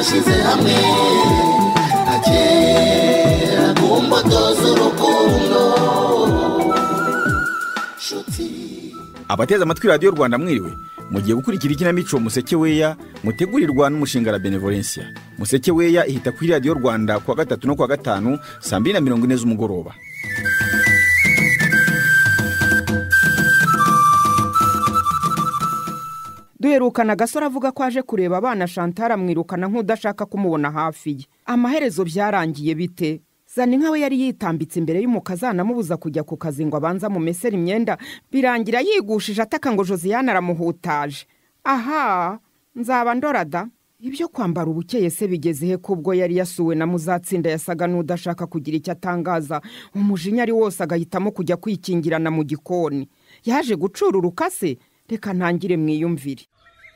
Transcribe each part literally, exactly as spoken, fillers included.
twashyize hamwe agera ku mbuto z'urukundo. Abateze amatwi Radio Rwanda mwiriwe, mugiye gukurikira ikinamico Museke Weya mutegurirwa n'umushinga la Benevolencia. Museke Weya ihita kuri Radio Rwanda kwa gatatu no kwa gatanu saa mbiri na mirongo ine z'umugoroba. Duherukana Gasore avuga ko aje kureba abana Chantal amwirukana nk'udashaka kumubona hafi ye. Amaherezo byarangiye bite? Zani nkawe yari yitambitse imbere y'umukazana amubuza kujya ku kazi ngo abanza mu mesera imyenda, birangira yigushije ataka ngo Josiane aramuhutaje. Aha, nzaba ndorada. Ibyo kwambara ubukeye se bigeze he kubwo yari yasuwe na Muzatsinda yasaga n'udashaka kugira icyo atangaza, umujinya ari wose agahitamo kujya kwikingirana mu gikoni. Yaje gucura urukase, reka ntangire mwiyumvire.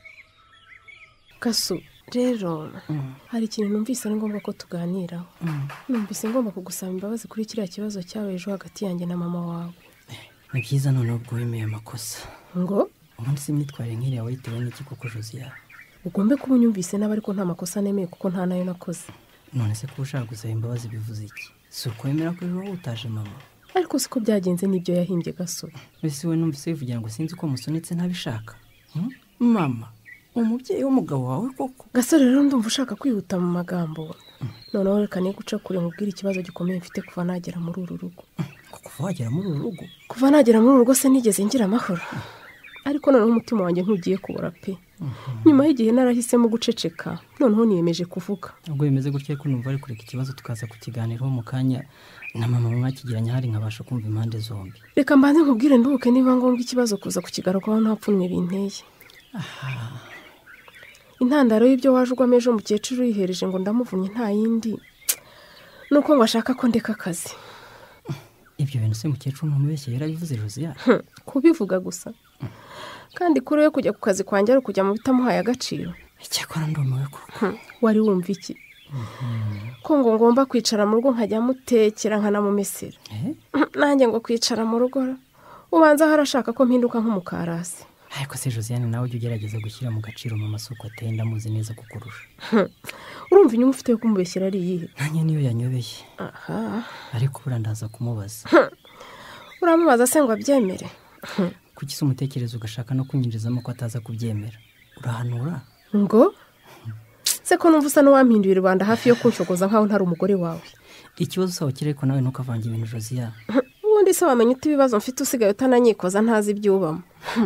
Kasu, rero hari ikintu numvise ari ngombwa ko tuganiraho. Numvise ngomba kugusaba imbabazi kuri kiriya kibazo cyawe ejo hagati yanjye na mama wawe. Ni byiza none ubwo wemeye amakosa. Ngo ubundi simyitware nk'iriya wayitewe n'iki kuko Josiane? Ugombe kuba unyumvise n'abari ko nta makosa nemeye kuko nta nayo nakoze. None se ko ushaka gusaba imbabazi bivuze iki? Si ukwemera ko ejo utaje mama? Ariko siko byagenze n'ibyo yahimbye Gasore. Mbese we numvise bivugira ngo sinzi ko musunitse ntabishaka. Hmm? Mama, umubyeyi w'umugabo wawe koko. Gasore rero ndumva ushaka kwihuta mu magambo. Noneho reka ne guca kure nkubwira ikibazo gikomeye mfite kuva nagera muri uru rugo. Kuva wagera muri uru rugo? Kuva nagera muri uru rugo se nigeze ngira amahoro. Ariko noneho umutima wanjye ntugiye kubura pe. Nyuma y'igihe narahisemo guceceka, noneho niyemeje kuvuga. Ubwo bimeze gutya ko numva ari kureka ikibazo tukaza kukiganiraho mu kanya na mama mwakigiranya hari nkabasha kumva impande zombi. Reka mbanze nkubwire ndubuke niba ngombwa ikibazo kuza kukigarukaho nta pfunwe binteye. Aha. Intandaro y'ibyo waje ugwa mejo mukecuru yihereje ngo ndamuvunye nta yindi. Nuko ngo ashaka ko ndeka akazi. Ibyo bintu se mukecuru numubeshye yarabivuze Josiane? Kubivuga gusa. Kandi kuri we kujya ku kazi kwanjye ari kujya mu bitamuhaye agaciro. Icyakora ndomewe ko. Wari wumva iki? Ko ngo ngomba kwicara mu rugo nkajya mutekera nkanamumesera. Nanjye ngo kwicara mu rugo ubanza harashaka ko mpinduka nk'umukarasi. Ariko se Josiane nawe ujye ugerageza gushyira mu gaciro mu masoko atenda muzi neza kukurusha. Urumva inyuma ufite yo kumubeshyira ari iyihe? Nanjye niyo yanyobeye. Aha. Ariko burandaza kumubaza. Uramubaza se ngo abyemere? Kuki se umutekerezo ugashaka no kunyinjizamo ko ataza kubyemera? Urahanura? Ngo se ko numva usa n'uwampinduye Rwanda hafi yo kunshogoza nkaho ntari umugore wawe. Ikibazo sawa kireko nawe ntukavanga ibintu Josiane. Ubundi se wamenye uti ibibazo mfite usigaye utananyikoza ntazi ibyubamo.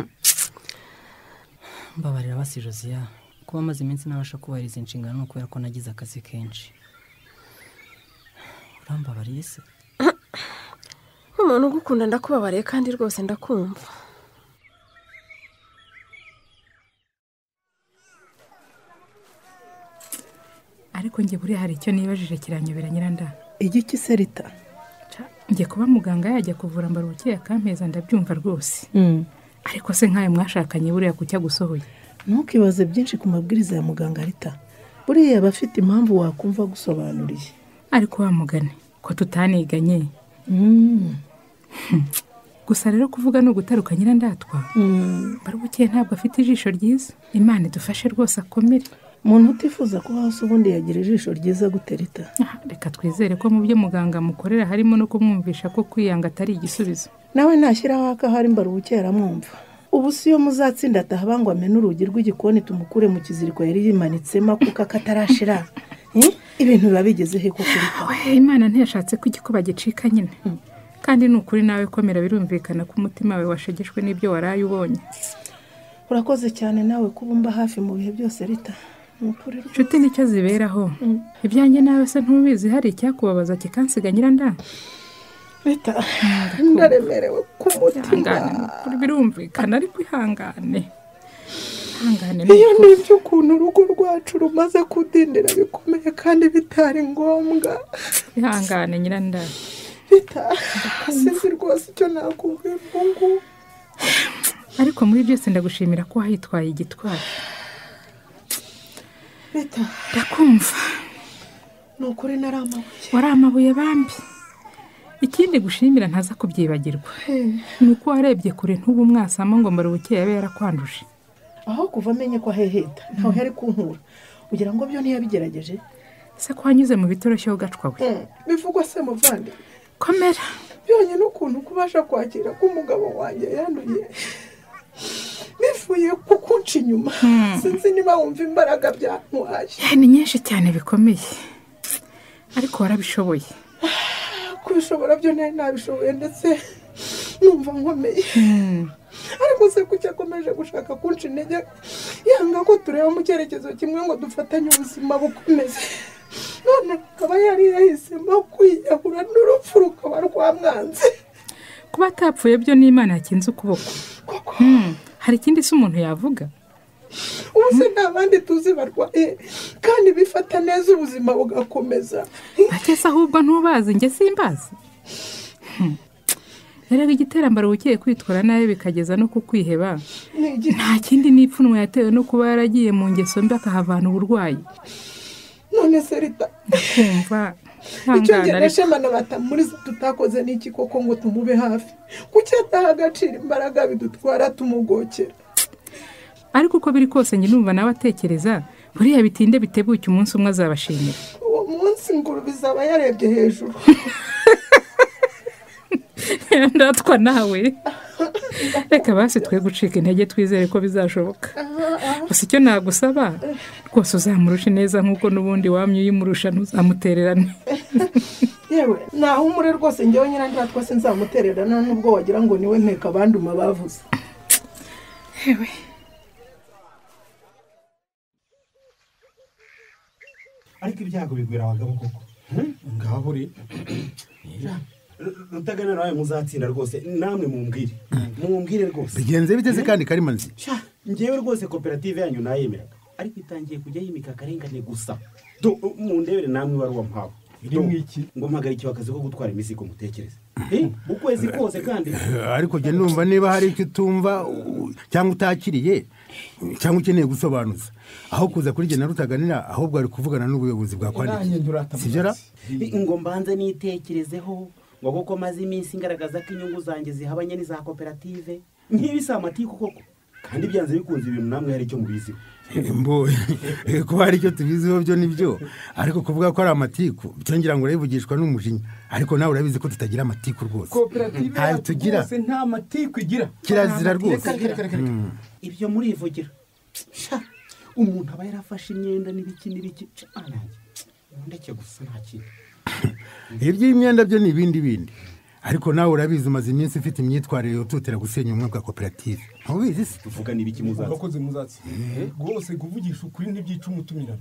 Mbabarira basi Josiane, kuba amaze iminsi nabasha kubahiriza inshingano no kubera ko nagize akazi kenshi. Urambabariye se? Umuntu ugukunda ndakubabariye kandi rwose ndakumva. Ariko nge buri hari icyo nibajije kiranyobera Nyiranda. Igiki se Rita? Nge kuba muganga yajya kuvura Mbarubukiye akampeza ndabyumva rwose. Mm. Ariko se nkaye mwashakanye buriya kucya gusohoye. Ntukibaze byinshi ku mabwiriza ya muganga Rita. Buriya abafite impamvu wakumva gusobanuriye. Ariko wamugane ko tutaniganye. Mm. Gusa rero kuvuga no gutaruka Nyirandatwa. Mm. Mbarubukiye ntabwo afite ijisho ryiza. Imana idufashe rwose akomere. Umuntu utifuza ko hasi ubundi yagira ijisho ryiza guterita. Reka twizere ko mu byo muganga mukorera harimo no kumwumvisha ko kwiyanga atari igisubizo. Nawe nashyiraho akahari Mbarubukiye aramwumva. Ubu si yo Muzatsinda atahaba ngo amene urugi rw'igikoni tumukure mu kiziriko yari yimanitsemo kuko akatarashira. Ibintu biba bigeze he ko kuri? Imana ntiyashatse ko igikuba gicika nyine. Kandi nukuri nawe komera birumvikana ko umutima wawe washegeshwe n'ibyo waraye ubonye. Urakoze cyane nawe kubumba hafi mu bihe byose Rita. Inshuti nicyo ziberaho. Ibyanjye nawe se ntubizi hari icyakubabaza kikansiga Nyiranda? Rita, ndaremerewe ku mutima. Kuri birumvikana ariko ihangane. Ihangane. Iyo nibyo ukuntu urugo rwacu rumaze kudindira bikomeye kandi bitari ngombwa. Ihangane Nyiranda. Rita, sinzi rwose icyo nakubwira ngo. Ariko muri byose ndagushimira ko wahitwaye igitwaro. Rita, ndakumva. Nukuri naramabuye. Waramabuye bambi. Ikindi gushimira ntaza kubyibagirwa. Nuko warebye kure ntubu mwasama ngo Mbarubukiye yabe yarakwanduje. Aho kuva amenye ko heheta, ntaho yari kunkura. kugira ngo byo ntiyabigerageje se ko wanyuze mu bitoroshye ugacwa we bivugwa se muvandi komera byonyine ukuntu kubasha kwakira ko umugabo wanjye yanduye bifuye kukunca inyuma sinzi niba wumva imbaraga byantwaye ni nyinshi cyane bikomeye ariko warabishoboye kubishobora byo nari nabishoboye ndetse numva nkomeye ariko se kuki akomeje gushaka kunca intege yanga ko tureba mu cyerekezo kimwe ngo dufatanye ubuzima bukomeze none akaba yari yahisemo kwiyahura n'urupfu rukaba rwamwanze kuba atapfuye byo n'Imana yakinze ukuboko hari ikindi se umuntu yavuga ubu se nta bandi tuzi barwaye kandi bifata neza ubuzima bugakomeza bakese ahubwo ntubazi njye simbazi rero igiterambaro ugiye kwitwara nawe bikageza no kukwiheba nta kindi n'ipfunwe yatewe no kuba yaragiye mu ngeso mbi akahavana uburwayi none se Rita ndakumva icyo ngereshe mana batamuriza tutakoze n'iki koko ngo tumube hafi kuki ataha agaciro imbaraga bidutwara tumugokera ariko uko biri kose njye numva nawe atekereza buriya bitinde bitebuke umunsi umwe azabashimira uwo munsi nguru bizaba yarebye hejuru ndatwa nawe reka basi twe gucika intege twizere ko bizashoboka gusa icyo nagusaba rwose uzamurushe neza nk'uko n'ubundi wamye uyimurusha ntuzamutererane yewe naho umure rwose njyewe nyirangira twese nzamutererana n'ubwo wagira ngo niwe nteka abanduma bavuze yewe ariko ibyago bigwira abagabo koko ngaho uri Rutagana nawe muzatsinda rwose namwe mumbwire mumbwire rwose bigenze biteze kandi Karimanzi ngewe rwose koperative yanyu nayemeraga ariko itangiye kujya yimika akarengane gusa do mundebere namwe wari wampawe iri mwiki ngo mpagarikiwe akazi ko gutwara imizigo mutekereze eh ukwezi kose kandi ariko je ndumva niba hari icyo tumva cyangwa utakiriye cyangwa ukeneye gusobanuza aho kuza kuri Gena Rutaganira ahubwo ari kuvugana n'ubuyobozi bwa kwandiki sibyo ngo mbanze nitekerezeho ngo koko maze iminsi ngaragaza ko inyungu zanjye zihabanye n'iza koperative nk'ibisa amatiku koko kandi byanze bikunze ibintu namwe hari icyo mubiziho mbo kuba hari icyo tubiziho byo nibyo ariko kuvuga ko ari amatiku byongera ngo urabivugishwa n'umujinya ariko nawe urabizi ko tutagira amatiku rwose koperative rwose nta matiku igira kirazira rwose ibyo murivugira umuntu aba yarafashe imyenda n'ibiki n'ibiki ndeke gusa nta kintu iby'imyenda byo ni ibindi bindi ariko nawe urabizi umaze iminsi ufite imyitwarire yototera gusenya ubumwe bwa koperative ntubizi se tuvuga n'ibiki muzatsi abakozi muzatsi rwose kuvugisha ukuri ntibyica umutumirano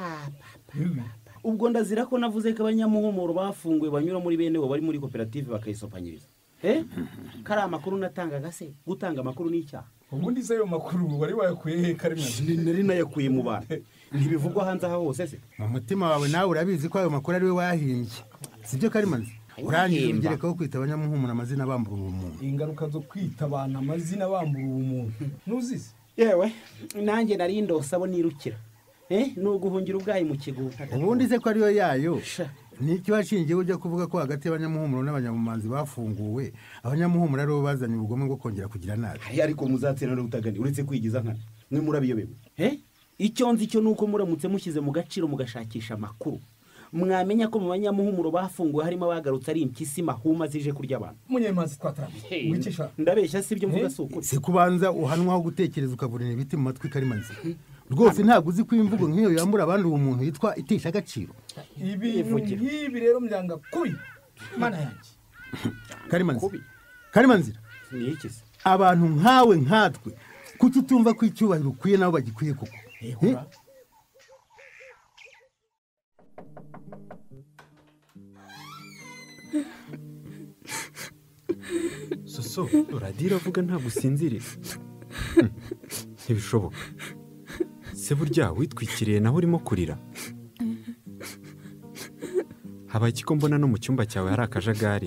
ubwo ndazira ko navuze ko abanyamuhumuro bafunguye banyura muri bene bo bari muri koperative bakayisopanyiriza eh kari amakuru natangaga se gutanga amakuru n'icyaha ubundi se ayo makuru wari wayakuye he Karimanzi nari nayakuye mu bantu ntibivugwa hanze aho hose se mu mutima wawe nawe urabizi ko ayo makuru ari we wayahimbye sibyo Karimanzi urangiye ko kwita abanyamuhumuro amazina bambura ubumuntu ingaruka zo kwita abantu amazina bambura ubumuntu nuzize yewe nanjye nari ndosabo nirukira eh no guhungira ubwayi mu kiguta ubundi se ko ariyo yayo niki washingiye ujya kuvuga ko hagati y'abanyamuhumuro n'abanyamumanzi bafunguwe abanyamuhumuro ari bo bazanye ubugome bwo kongera kugira nabi ariko muzatsena Rutagani uretse kwigiza nkana mwe murabiyobewe eh icyo nzi cyo nuko muramutse mushyize mu gaciro mugashakisha amakuru mwamenya ko mu banyamuhumuro bafunguwe harimo abagarutse ari impyisi mahuma zije kurya abantu munyemanzi twatarame wikisha ndabeshya sibyo mvuga suko se kubanza uhanwaho gutekereza ukavurira ibiti mu matwi Karimanzi rwose ntabwo uzi ko imvugo nk'iyo yambura abandi uwo muntu yitwa itisha agaciro ibintu nk'ibi rero mbyanga kubi mana yanjye Karimanzi Karimanzi ni iki se abantu nkawe nkatwe kuki utumva ko icyubahiro ukwiye nabo bagikwiye koko soso uradira avuga ntabwo usinziriye ntibishoboka se burya witwikiriye naho urimo kurira habaye iki ko mbona no mu cyumba cyawe hari akajagari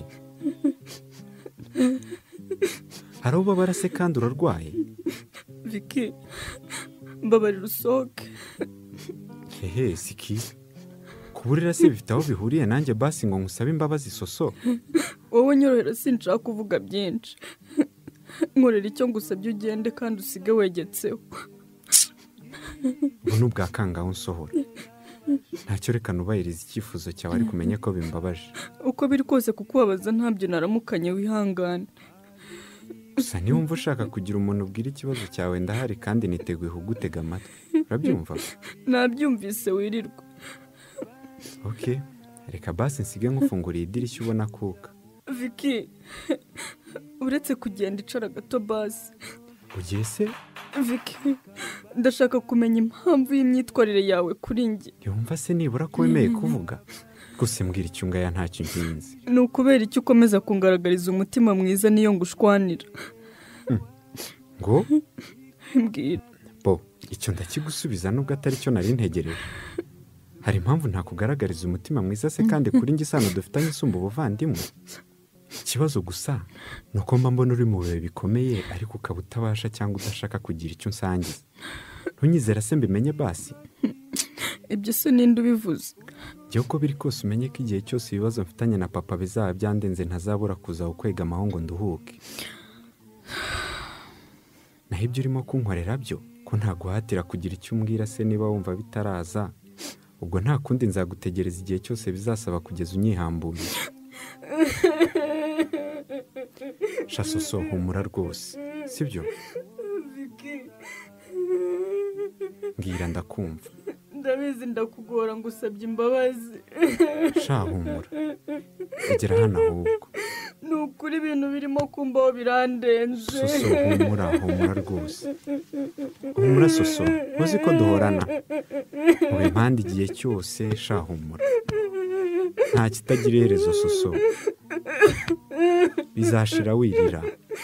hari uba barase kandi urarwaye Vicky mbabarira usohoke hehe siki kuburira se bifite aho bihuriye nanjye basi ngo ngusabe imbabazi soso wowe nyorohera sinshaka kuvuga byinshi nkorera icyo ngusabye ugende kandi usige wegetseho ubu ni ubwa kangaho nsohora ntacyo reka nubahiriza icyifuzo cyawe ariko umenye ko bimbabaje uko biri kose kukubabaza ntabyo naramukanye wihangane gusa niba wumva ushaka kugira umuntu ubwira ikibazo cyawe ndahari kandi niteguye kugutega amatwi urabyumva nabyumvise wirirwa ok reka basi nsige nkufunguriye idirishya ubona akuka Vicky uretse kugenda icara gato basi ugiye se Vicky ndashaka kumenya impamvu y'imyitwarire yawe kuri njye yumva se nibura ko wemeye kuvuga gusa mbwira icyunga ya ntacyo nkinzi ni ukubera icyo ukomeza kungaragariza umutima mwiza niyo ngushwanira ngo mbwira bo icyo ndakigusubiza nubwo atari cyo nari ntegereje hari impamvu ntakugaragariza umutima mwiza se kandi kuri njye isano dufitanye isumba ubuvandimwe ikibazo gusa ni uko mba mbona uri mu bihe bikomeye ariko ukaba utabasha cyangwa udashaka kugira icyo unsangiza ntunyizera se mbimenye basi ibyo se ninde ubivuze jya uko biri kose umenye ko igihe cyose ibibazo mfitanye na papa bizaba byandenze ntazabura kuza ukwegamaho ngo nduhuke naho ibyo urimo kunkorera byo ko ntaguhatira kugira icyo umbwira se niba wumva bitaraza ubwo nta kundi nzagutegereza igihe cyose bizasaba kugeza unyihambuye shasoso humura rwose sibyo mbwira ndakumva ndabizi ndakugora ngo usabye imbabazi sha humura ugera hano ahubwo ni ukuri ibintu birimo kumbaho birandenze soso humura humura rwose humura soso uzi ko duhorana mu impande igihe cyose sha humura nta kitagira iherezo soso bizashira wirira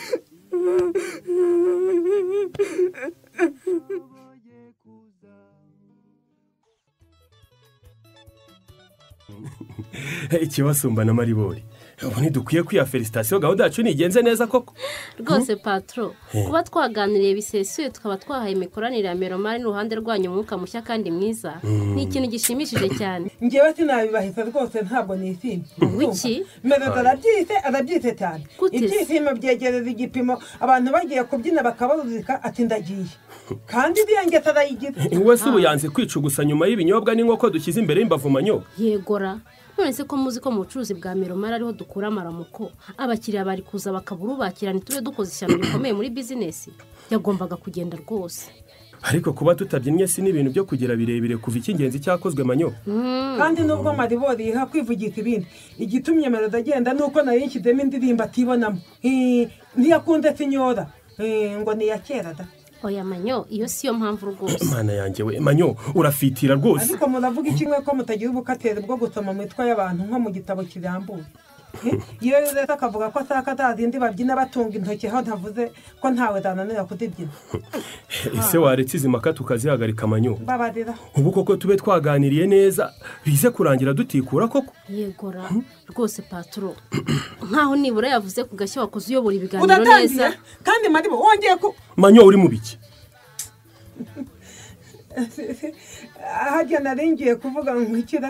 ikibasumba na maribori ubu ntidukwiye kwiha felicitasiyo gahunda yacu nigenze neza koko rwose patro kuba twaganiriye bisesuye tukaba twahaye imikoranire ya meromari n'uruhande rwanyu umwuka mushya kandi mwiza ni ikintu gishimishije cyane ngewe sinabibahita rwose ntabwo nisimba wiki merodo arabyise arabyise cyane ibyishimo byegereza igipimo abantu bagiye kubyina bakabaruzika ati ndagiye kandi iriya ngeta arayigize wowe se ubu yanze kwicugusa nyuma y'ibinyobwa n'inkoko dushyize imbere y'imbavu manyo yegora none se ko muzi ko mu bucuruzi bwa meromari ariho dukura amaramuko abakiriya bari kuza bakabura ubakira ntitube dukoze ishyano rikomeye muri bizinesi yagombaga kugenda rwose ariko kuba tutabyinnye si n'ibintu byo kugira birebire kuva icy'ingenzi cyakozwe manyo kandi nubwo maribori yiha kwivugisha ibindi igitumye merodo agenda nuko nayo yishyizemo indirimbo atibonamo ntiyakunze sinyora ngo ni iya kera da oya manyo iyo siyo mpamvu rwose mana yanjye we manyo urafitira rwose ariko muravuga ikimwe ko mutagira ubukateri bwo gusoma mu mitwe y'abantu nko mu gitabo kirambuye iyo rero akavuga ko asaka zazindi babyina batunga intoki aho ntavuze ko ntawe zananira kuzibyina ese waretse izi mpaka tukazihagarika manyo babarira ubu koko tube twaganiriye neza bize kurangira dutikura koko yegora rwose patro nkaho nibura yavuze ku gashya wakoze uyobora ibiganiro neza kandi maribo wongeye ko manyo uri mu biki hajya naringiye kuvuga nkikira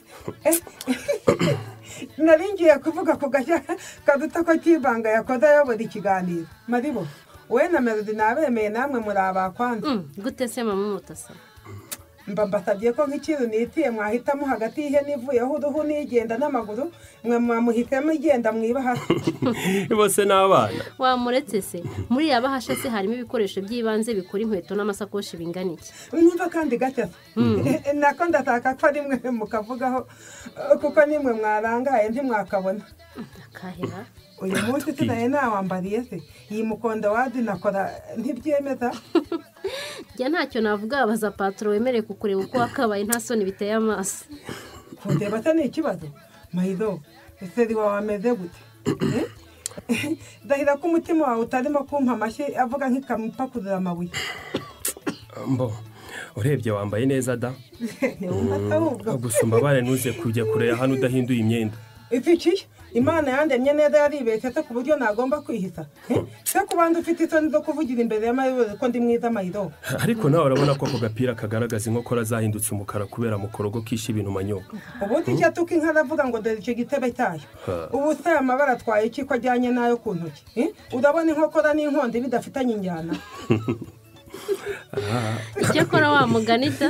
naringiye kuvuga ku gashya kaduta ko kibanga yakoze ayobora ikiganiro maribo wowe na melody nabemeye namwe muri abakwanza gute se mama mutasa mba mbasabye ko nk'ikintu nitiye mwahitamo hagati y'ihene ivuyeho uruhu n'igenda n'amaguru mwe mwamuhitamo igenda mwibahasha bose n'abana wamuretse se muri ya bahasha se harimo ibikoresho by'ibanze bikora inkweto n'amasakoshi bingana iki mwumva kandi gake nako ndataka ko ari mwe mukavugaho kuko nimwe mwarangaye ntimwakabona akahera uyu munsi tunaye nawambariye se iyi mukondo wadi nakora ntibyemeza njya ntacyo navuga baza patro wemereye kukureba uko wakabaye nta soni biteye amaso kundeba se ni ikibazo mayido ese wawe ameze gute ndahira ko umutima wawe utarimo kumpa amashyi avuga nk'ikamupakurura amabuye mbo urebye wambaye neza da ntiwumva atahubwo gusa mbabare ntuze kujya kureba hano udahinduye imyenda ifikiye imana yandemye neza yaribeshye se ku buryo nagomba kwihita se ku bandi ufite isoni zo kuvugira imbere y'amayobozi ko ndi mwiza mayido ariko nawe urabona ko ako gapira kagaragaza inkokora zahindutse umukara kubera mukorogo kisha ibintu manyo ubundi icyo atuka inka aravuga ngo dore icyo gitebe cyayo ubu se amabara atwaye iki ko ajyanye n'ayo ku ntoki urabona inkokora n'inkondo bidafitanye injyana icyakora wa mugani da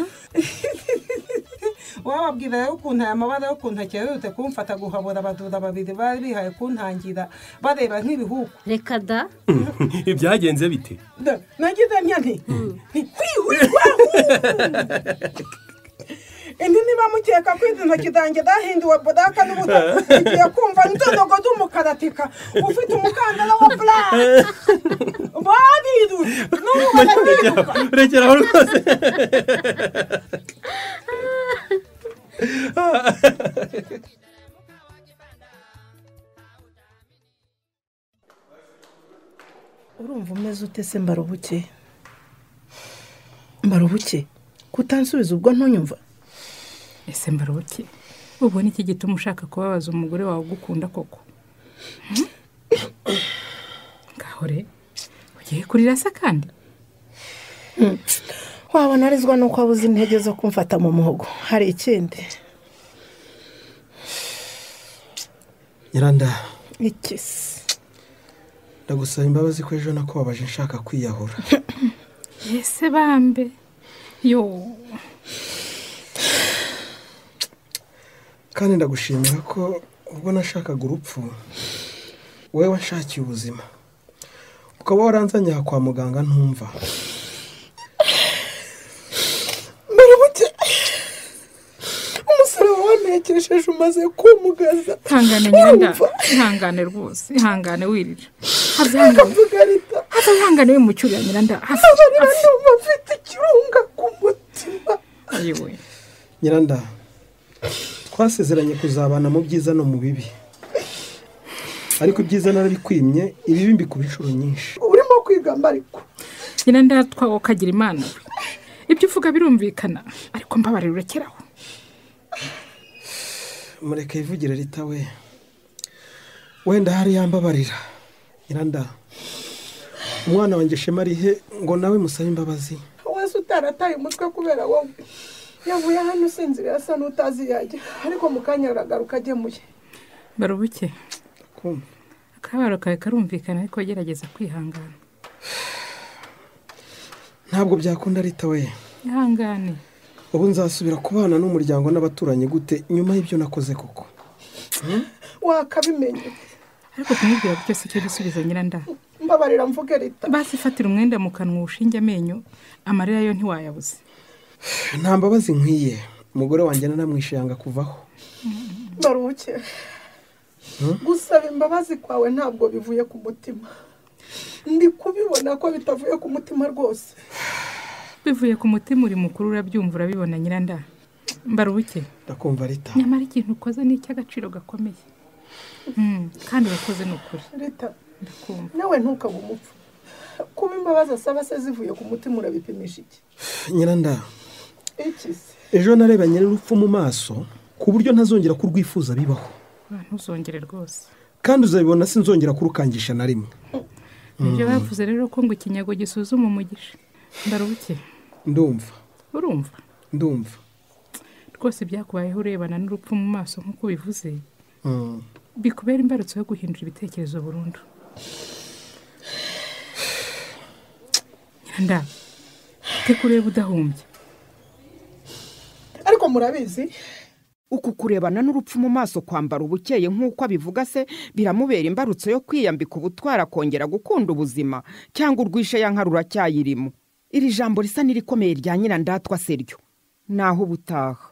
wababwira rero ukuntu aya mabara y'ukuntu akererutse kumfata guhabura abadura babiri bari bihaye kuntangira bareba nk'ibihugu reka da ibyagenze bite nagize nti indi niba mukeka ko izi ntoki zanjye zahinduwe bodaka n'ubuto igiye kumva n'inzogo z'umukaratika ufite umukandara wa buraka barirutse n'ubu barabiruka rekeraho rwose urumva umeze ute se mbarubuke mbarubuke kutansubiza ubwo ntunyumva ese mbarubuke ubu ni iki gituma ushaka kubabaza umugore wawe ugukunda koko ngaho re ugiye kurira se kandi wabona arizwa nuko abuze intege zo kumfata mu muhogo hari ikindi Nyiranda ikisi ndagusaba imbabazi ko ejo nakubabaje nshaka kwiyahura ese bambe yo kandi ndagushimira ko ubwo nashakaga urupfu wowe wanshakiye ubuzima ukaba waranzanye aha kwa muganga ntumva umusore wantekesheje umaze kumugaza ihangane nyiranda ihangane rwose ihangane wirira ihangane wimucyurira nyiranda abarira ndumva mfite ikirunga ku mutima ayiwe Nyiranda twasezeranye kuzabana mu byiza no mu bibi ariko ibyiza narabikwimye ibibi mbikuba inshuro nyinshi urimo kwigamba ariko nyiranda twawo kagira imana ibyo uvuga birumvikana ariko mbabarira urekeraho mureke yivugire Rita we wenda hari yambabarira Nyiranda umwana wanjye Shema arihe ngo nawe musabe imbabazi wese utarataye umutwe kubera wowe yavuye hano usinzira asa n'utazi yajya ariko mu kanya aragaruka agemuye barubuke akabaro kawe karumvikana ariko gerageza kwihangana ntabwo byakunda Rita we ihangane ubu nzasubira kubana n'umuryango n'abaturanyi gute nyuma y'ibyo nakoze koko wakabimenye ariko kumubwira ko cyose cyo gisubiza Nyiranda mbabarira mvuge Rita basi fatira umwenda mu kanwa ushinge amenyo amarira yo ntiwayabuze nta mbabazi nkwiye umugore wanjye namwishanga kuvaho baruke gusaba imbabazi kwawe ntabwo bivuye ku mutima ndi kubibona ko bitavuye ku mutima rwose bivuye ku mutima uri mukuru urabyumva urabibona Nyiranda mbaruke ndakumva Rita nyamara ikintu ukoze ni icy'agaciro gakomeye kandi wakoze n'ukuri Rita nawe ntukaba umupfu kuba imbabazi asaba se zivuye ku mutima urabipimisha iki Nyiranda iki ejo narebanye n'urupfu mu maso ku buryo ntazongera kurwifuza bibaho ntuzongere rwose kandi uzabibona sinzongera kurukangisha na rimwe ibyo bavuze rero ko ngo ikinyago gisuzuma umugisha mbaruke ndumva urumva ndumva rwose byakubayeho urebana n'urupfu mu maso nk'uko bivuze bikubera imbarutso yo guhindura ibitekerezo burundu Nyiranda tekureba udahumbye ariko murabizi uku kurebana n'urupfu mu maso kwambara ubukeye nk'uko abivuga se biramubera imbarutso yo kwiyambika ubutwara akongera gukunda ubuzima cyangwa urwishe ya nka ruracyayirimo iri jambo risa n'irikomeye rya Nyirandatwa seryo naho ubutaha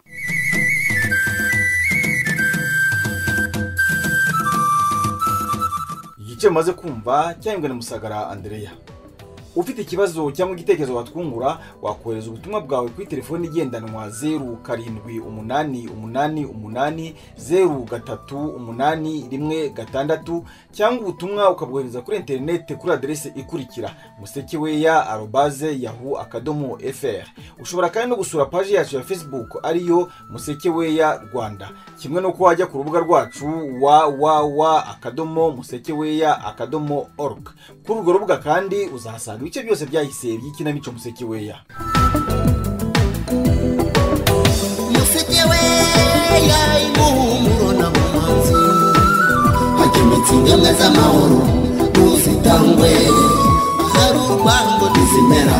igice maze kumva cyangwa na Musagara Andrea ufite ikibazo cyangwa igitekerezo watwungura wakohereza ubutumwa bwawe kuri telefone igendanwa zeru karindwi umunani umunani umunani zeru gatatu umunani rimwe gatandatu cyangwa ubutumwa ukabwohereza kuri interineti kuri aderese ikurikira musekeweya arobase yahu akadomo fr. ushobora kandi no gusura paji yacu ya Facebook ariyo Musekeweya Rwanda, kimwe no ko wajya ku rubuga rwacu wa wa wa akadomo musekeweya akadomo org. Kuri urwo rubuga kandi uzahasanga ibice byose byahise by'ikinamico Musekeweya. Musekeweya imuhumuro na mumanzi hakemetsi ingemwe z'amahoro ntuzitangwe hari urwango ntizimera.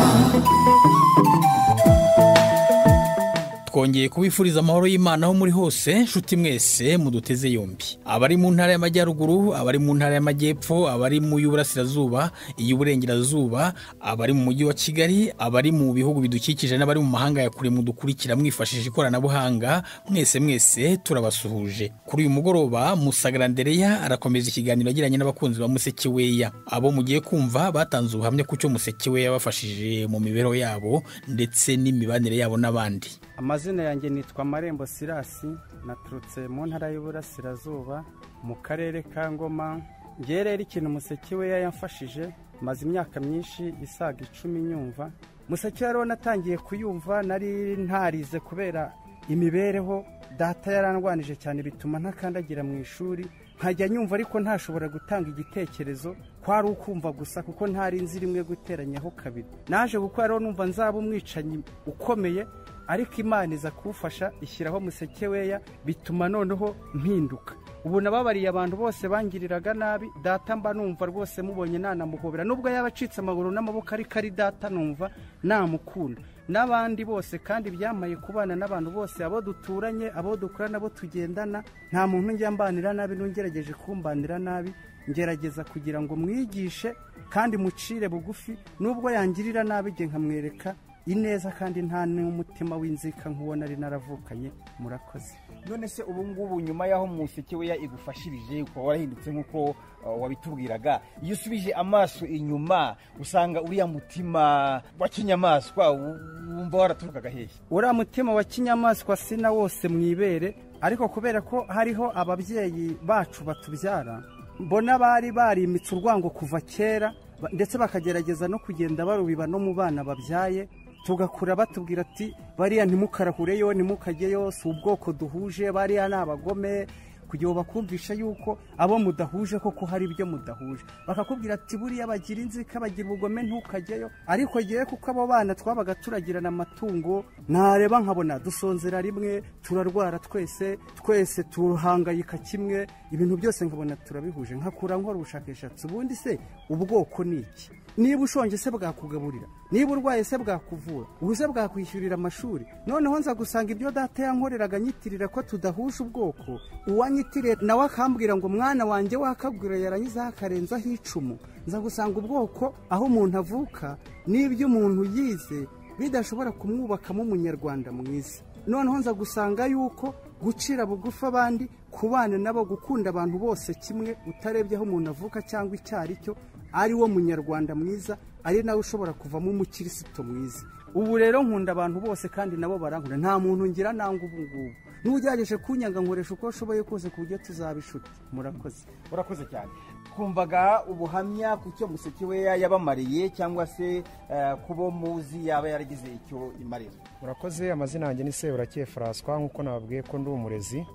twongeye kubifuriza amahoro y'Imana aho muri hose nshuti mwese muduteze yombi, abari mu ntara y'amajyaruguru, abari mu ntara y'amajyepfo, abari mu y'uburasirazuba, iy'uburengerazuba, abari mu mujyi wa Kigali, abari mu bihugu bidukikije n'abari mu mahanga ya kure mudukurikira mwifashishije ikoranabuhanga, mwese mwese turabasuhuje. Kuri uyu mugoroba Musagara Andereya arakomeza ikiganiro agiranye n'abakunzi ba Musekeweya. Abo mugiye kumva batanze ubuhamya ku cyo Musekeweya bafashije mu mibereho yabo ndetse n'imibanire yabo n'abandi. Amazina yanjye nitwa Marembo Sirasi, naturutse mu ntara y'uburasirazuba mu karere ka Ngoma. Ngiye rero ikintu Musekeweya yamfashije maze imyaka myinshi isaga icumi nyumva. Musekeweya rero natangiye kuyumva nari ntarize kubera imibereho, data yarandwanije cyane bituma ntakandagira mu ishuri, nkajya nyumva ariko ntashobora gutanga igitekerezo, kwari ukumva gusa kuko ntari nzi rimwe guteranyaho kabiri. Naje gukora rero numva nzaba umwicanyi ukomeye, ariko Imana iza kuwufasha ishyiraho Musekeweya bituma noneho mpinduka. Ubu nababariye abantu bose bangiriraga nabi, data mba numva rwose mubonye nanamuhobera, nubwo yabacitse amaguru n'amaboko ariko ari data numva namukunda. N'abandi bose kandi byamaye kubana n'abantu bose, abo duturanye, abo dukorana, abo tugendana, nta muntu njya mbanira nabi n'ungerageje kumbanira nabi. Ngerageza kugira ngo mwigishe kandi mucire bugufi, nubwo yangirira nabi nge nkamwereka ineza kandi nta n'umutima w'inzika nkubona ari naravukanye. Murakoze. None se ubu ngubu nyuma yaho Musekeweya igufashirije uko warahindutse nkuko uh, wabitubwiraga, iyo usubije amaso inyuma usanga uriya mutima wa kinyamaswa wumva waraturukaga hehe? Uriya mutima wa kinyamaswa sina wose mwibere, ariko kubera ko hariho ababyeyi bacu batubyara, mbona bari barimitse urwango kuva kera ndetse bakagerageza no kugenda barubiba no mu bana babyaye, tugakura batubwira ati bariya ntimukarahureyo ntimukajyeyo, si ubwoko duhuje, bariya ni abagome, kugira ngo bakumvisha yuko abo mudahuje koko hari ibyo mudahuje. Bakakubwira ati buriya bagira inzika, bagira ubugome, ntukajyeyo. Ariko giye kuko abo bana twabaga turagirana amatungo, nareba nkabona dusonzera rimwe, turarwara twese, twese tuhangayika kimwe, ibintu byose nkabona turabihuje. Nkakura nkora ubushakashatsi, ubundi se ubwoko ni iki? Niba ushonje se bwakugaburira, niba urwaye se bwakuvura, ubuze bwakwishyurira amashuri. Noneho nza gusanga ibyo data yankoreraga nyitirira ko tudahuje ubwoko, uwanyitire nawe akambwira ngo mwana wanjye wakabwira yarangiza akarenzaho icumu. Nza gusanga ubwoko aho umuntu avuka n'ibyo umuntu yize bidashobora kumwubakamo umunyarwanda mwiza. Noneho nza gusanga yuko gucira bugufi abandi, kubana nabo, gukunda abantu bose kimwe utarebye aho umuntu avuka cyangwa icyari cyo, ari wo munyarwanda mwiza, ari nawe ushobora kuvamo umukristo mwiza. Ubu rero nkunda abantu bose kandi nabo barankunda, nta muntu ngira nanga ubu ngubu. N'ugerageje kunyanga nkoresha uko ashoboye kose ku buryo tuzabishuti. Murakoze. Urakoze cyane. Kumvaga ubuhamya ku cyo Musekeweya yabamariye cyangwa se uh, kubo muzi yaba yaragize icyo imarira. Murakoze. Amazina yanjye ni Seburakiye François, nkuko nababwiye ko ndi umurezi.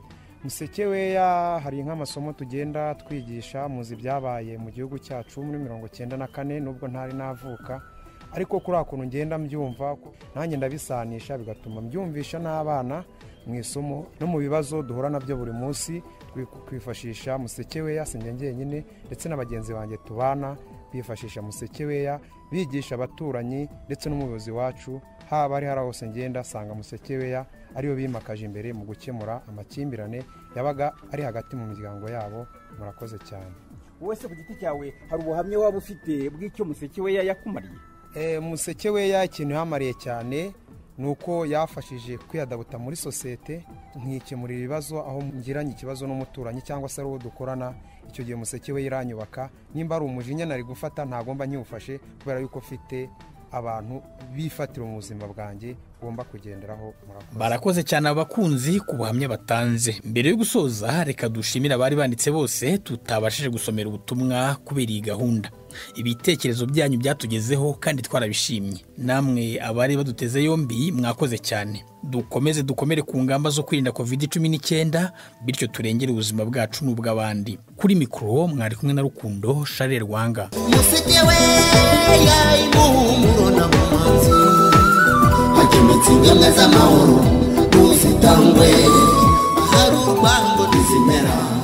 Musekeweya hari nk'amasomo tugenda twigisha muzi byabaye mu gihugu cyacu muri mirongo cyenda na kane, nubwo ntari navuka, ariko kuri akuntu ngenda mbyumva nanjye ndabisanisha, bigatuma mbyumvisha n'abana mu isomo no mu bibazo duhura nabyo buri munsi. Kwifashisha Musekeweya sinjye njyenyine, ndetse n'abagenzi banjye tubana bifashisha Musekeweya, bigisha abaturanyi ndetse n'umuyobozi wacu, haba ari hari hose ngenda sanga Musekeweya ariyo bimakaje imbere mu gukemura amakimbirane yabaga ari hagati mu miryango yabo. Murakoze cyane. Wese ku giti cyawe hari ubuhamya waba ufite bw'icyo Musekeweya yakumariye? Eh, Musekeweya ikintu yamariye cyane nuko yafashije kwiyadabuta muri sosiyete, nkikemurira ibibazo aho ngiranye ikibazo n'umuturanyi cyangwa se ari uwo dukorana. Icyo gihe Musekeweya iranyubaka, nimba ari umujinya nari gufata ntagomba nyufashe, kubera yuko mfite abantu bifatira mu buzima bwanjye ugomba kugenderaho. Murakoze. Barakoze cyane abakunzi ku buhamya batanze. Mbere yo gusoza reka dushimira abari banditse bose tutabashije gusomera ubutumwa kubera iyi gahunda. Ibitekerezo byanyu byatugezeho kandi twarabishimye. Namwe abari baduteze yombi mwakoze cyane. Dukomeze dukomere ku ngamba zo kwirinda covid cumi n'icyenda, bityo turengere ubuzima bwacu n'ubw'abandi. Kuri mikro mwari kumwe na Rukundo Charles Rwanga. Musekeweya imuhumuro na mumanzi, hakemetse ingemwe z'amahoro ntuzitangwe, hari urwango ntizimera.